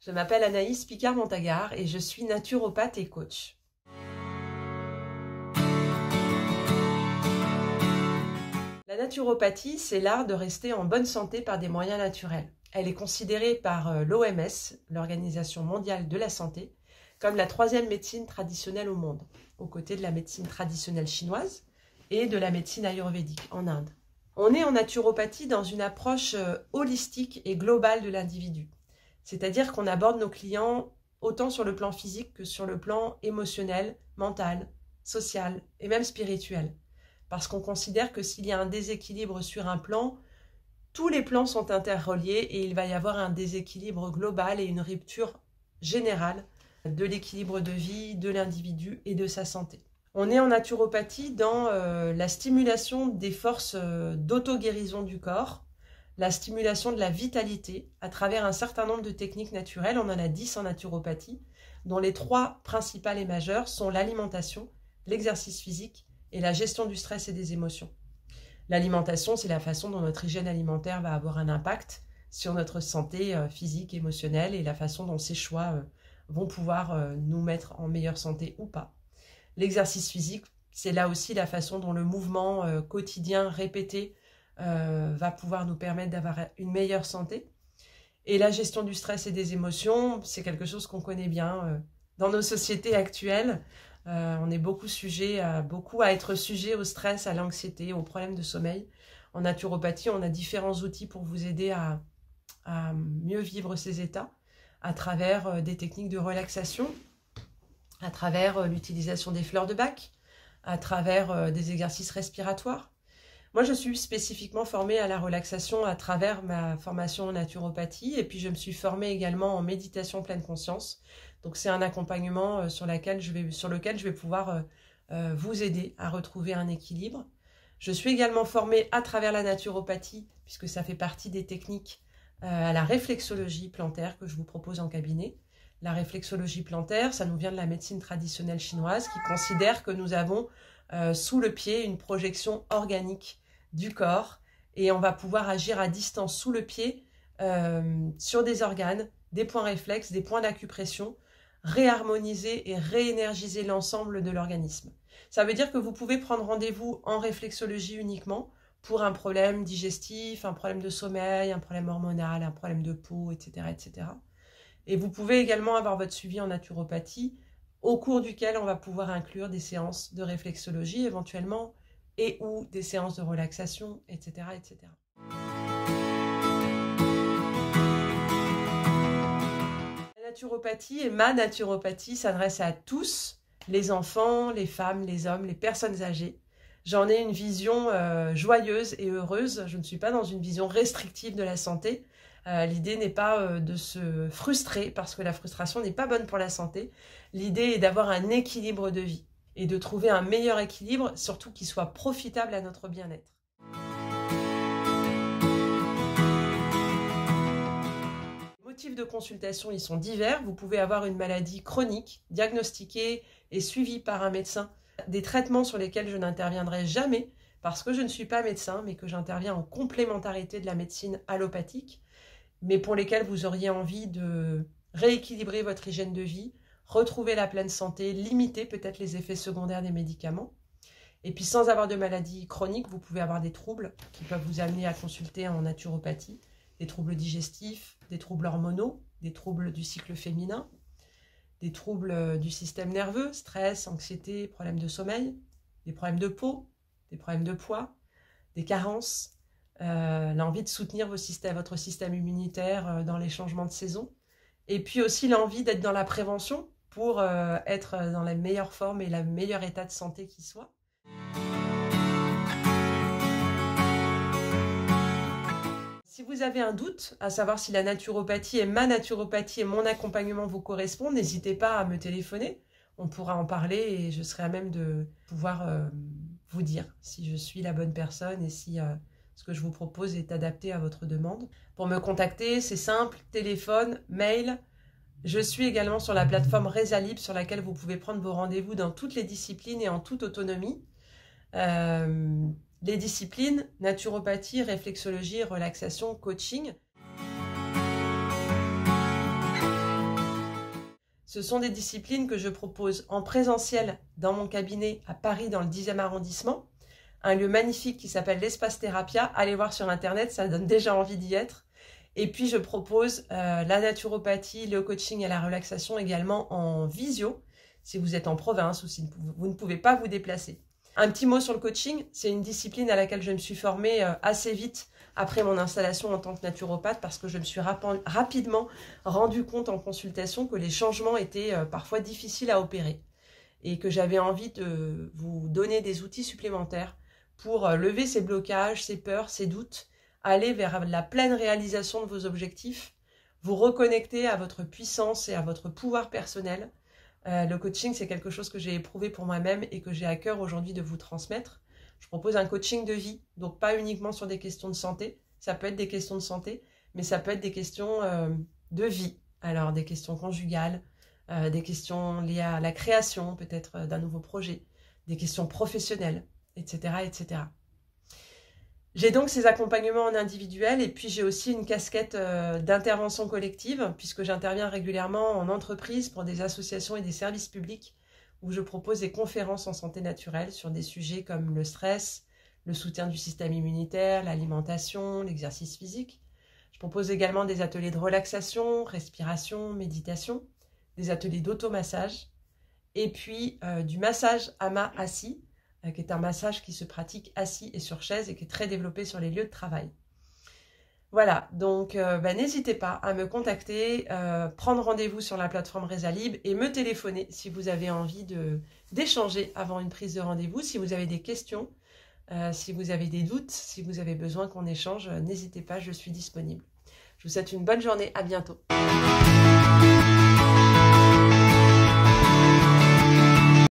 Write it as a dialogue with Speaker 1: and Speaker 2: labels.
Speaker 1: Je m'appelle Anaïs Picard-Montagard et je suis naturopathe et coach. La naturopathie, c'est l'art de rester en bonne santé par des moyens naturels. Elle est considérée par l'OMS, l'Organisation mondiale de la santé, comme la troisième médecine traditionnelle au monde, aux côtés de la médecine traditionnelle chinoise et de la médecine ayurvédique en Inde. On est en naturopathie dans une approche holistique et globale de l'individu. C'est-à-dire qu'on aborde nos clients autant sur le plan physique que sur le plan émotionnel, mental, social et même spirituel. Parce qu'on considère que s'il y a un déséquilibre sur un plan, tous les plans sont interreliés et il va y avoir un déséquilibre global et une rupture générale de l'équilibre de vie de l'individu et de sa santé. On est en naturopathie dans la stimulation des forces d'auto-guérison du corps, la stimulation de la vitalité à travers un certain nombre de techniques naturelles. On en a 10 en naturopathie, dont les 3 principales et majeures sont l'alimentation, l'exercice physique et la gestion du stress et des émotions. L'alimentation, c'est la façon dont notre hygiène alimentaire va avoir un impact sur notre santé physique, émotionnelle et la façon dont ces choix vont pouvoir nous mettre en meilleure santé ou pas. L'exercice physique, c'est là aussi la façon dont le mouvement quotidien répété va pouvoir nous permettre d'avoir une meilleure santé. Et la gestion du stress et des émotions, c'est quelque chose qu'on connaît bien dans nos sociétés actuelles. On est beaucoup à être sujet au stress, à l'anxiété, aux problèmes de sommeil. En naturopathie, on a différents outils pour vous aider à mieux vivre ces états à travers des techniques de relaxation, à travers l'utilisation des fleurs de Bach, à travers des exercices respiratoires. Moi, je suis spécifiquement formée à la relaxation à travers ma formation en naturopathie et puis je me suis formée également en méditation pleine conscience. Donc, c'est un accompagnement sur lequel je vais pouvoir vous aider à retrouver un équilibre. Je suis également formée à travers la naturopathie, puisque ça fait partie des techniques à la réflexologie plantaire que je vous propose en cabinet. La réflexologie plantaire, ça nous vient de la médecine traditionnelle chinoise qui considère que nous avons sous le pied une projection organique du corps et on va pouvoir agir à distance sous le pied sur des organes, des points réflexes, des points d'acupression, réharmoniser et réénergiser l'ensemble de l'organisme. Ça veut dire que vous pouvez prendre rendez-vous en réflexologie uniquement pour un problème digestif, un problème de sommeil, un problème hormonal, un problème de peau, etc., etc. Et vous pouvez également avoir votre suivi en naturopathie au cours duquel on va pouvoir inclure des séances de réflexologie éventuellement et ou des séances de relaxation, etc., etc. La naturopathie et ma naturopathie s'adresse à tous, les enfants, les femmes, les hommes, les personnes âgées. J'en ai une vision joyeuse et heureuse. Je ne suis pas dans une vision restrictive de la santé. L'idée n'est pas de se frustrer parce que la frustration n'est pas bonne pour la santé. L'idée est d'avoir un équilibre de vie et de trouver un meilleur équilibre, surtout qui soit profitable à notre bien-être. Les motifs de consultation, ils sont divers. Vous pouvez avoir une maladie chronique, diagnostiquée et suivie par un médecin. Des traitements sur lesquels je n'interviendrai jamais parce que je ne suis pas médecin, mais que j'interviens en complémentarité de la médecine allopathique, mais pour lesquels vous auriez envie de rééquilibrer votre hygiène de vie, retrouver la pleine santé, limiter peut-être les effets secondaires des médicaments. Et puis sans avoir de maladie chronique, vous pouvez avoir des troubles qui peuvent vous amener à consulter en naturopathie, des troubles digestifs, des troubles hormonaux, des troubles du cycle féminin, des troubles du système nerveux, stress, anxiété, problèmes de sommeil, des problèmes de peau, des problèmes de poids, des carences, l'envie de soutenir votre système immunitaire dans les changements de saison, et puis aussi l'envie d'être dans la prévention pour être dans la meilleure forme et le meilleur état de santé qui soit. Si vous avez un doute à savoir si la naturopathie et ma naturopathie et mon accompagnement vous correspondent, n'hésitez pas à me téléphoner. On pourra en parler et je serai à même de pouvoir vous dire si je suis la bonne personne et si ce que je vous propose est adapté à votre demande. Pour me contacter, c'est simple, téléphone, mail. Je suis également sur la plateforme Resalib sur laquelle vous pouvez prendre vos rendez-vous dans toutes les disciplines et en toute autonomie. Les disciplines, naturopathie, réflexologie, relaxation, coaching. Ce sont des disciplines que je propose en présentiel dans mon cabinet à Paris, dans le 10e arrondissement. Un lieu magnifique qui s'appelle l'Espace Thérapia. Allez voir sur Internet, ça donne déjà envie d'y être. Et puis, je propose la naturopathie, le coaching et la relaxation également en visio, si vous êtes en province ou si vous ne pouvez pas vous déplacer. Un petit mot sur le coaching, c'est une discipline à laquelle je me suis formée assez vite après mon installation en tant que naturopathe parce que je me suis rapidement rendu compte en consultation que les changements étaient parfois difficiles à opérer et que j'avais envie de vous donner des outils supplémentaires pour lever ces blocages, ces peurs, ces doutes, aller vers la pleine réalisation de vos objectifs, vous reconnecter à votre puissance et à votre pouvoir personnel. Le coaching, c'est quelque chose que j'ai éprouvé pour moi-même et que j'ai à cœur aujourd'hui de vous transmettre. Je propose un coaching de vie, donc pas uniquement sur des questions de santé. Ça peut être des questions de santé, mais ça peut être des questions de vie. Alors, des questions conjugales, des questions liées à la création, peut-être d'un nouveau projet, des questions professionnelles, etc., etc. J'ai donc ces accompagnements en individuel et puis j'ai aussi une casquette d'intervention collective puisque j'interviens régulièrement en entreprise pour des associations et des services publics où je propose des conférences en santé naturelle sur des sujets comme le stress, le soutien du système immunitaire, l'alimentation, l'exercice physique. Je propose également des ateliers de relaxation, respiration, méditation, des ateliers d'automassage et puis du massage ama assis, qui est un massage qui se pratique assis et sur chaise et qui est très développé sur les lieux de travail. Voilà, donc n'hésitez pas à me contacter, prendre rendez-vous sur la plateforme Rezalib et me téléphoner si vous avez envie d'échanger avant une prise de rendez-vous, si vous avez des questions, si vous avez des doutes, si vous avez besoin qu'on échange, n'hésitez pas, je suis disponible. Je vous souhaite une bonne journée, à bientôt.